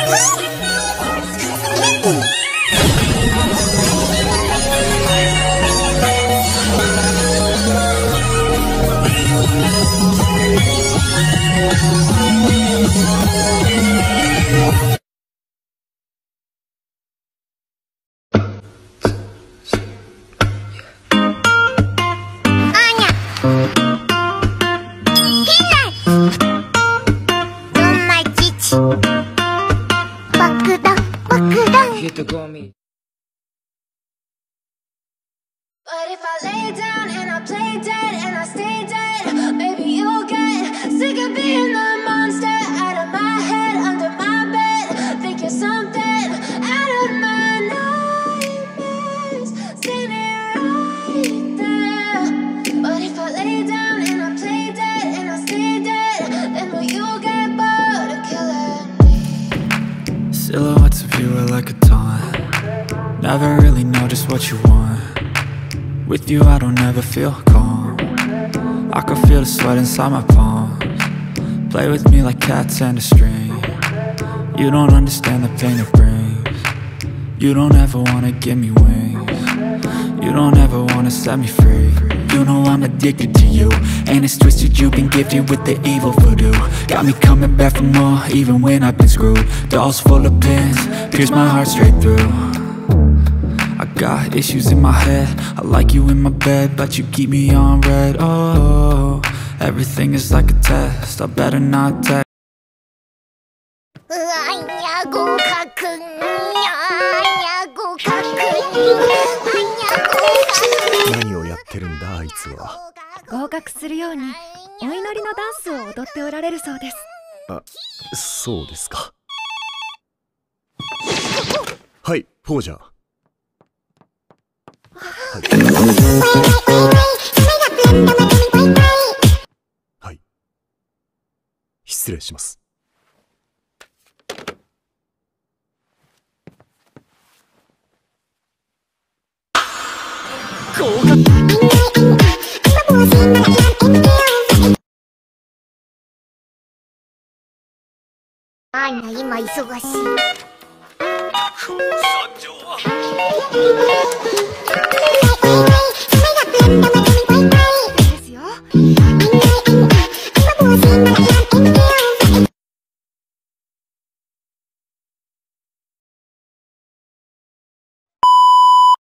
But if I lay down and I play dead and I stay dead, maybe you'll get sick of being the monster out of my head, under my bed. Think you're something out of my nightmares, standing right there. But if I lay down and I play dead and I stay dead, then will you get bored of killing me? Silhouettes of you are like a taunt. Never really know just what you want. With you I don't ever feel calm. I can feel the sweat inside my palms. Play with me like cats and a string. You don't understand the pain it brings. You don't ever wanna give me wings. You don't ever wanna set me free. You know I'm addicted to you, and it's twisted, you've been gifted with the evil voodoo. Got me coming back for more, even when I've been screwed. Dolls full of pins, pierce my heart straight through. I got issues in my head, I like you in my bed, but you keep me on red. Oh, everything is like a test, I better not text. Anya 合格 Anya 合格何をやってるんだあいつは。 合格するようにお祈りのダンスを踊っておられるそうです。 あ、そうですか。はい、フォージャー。はい、失礼します。 アーニャ今忙しい。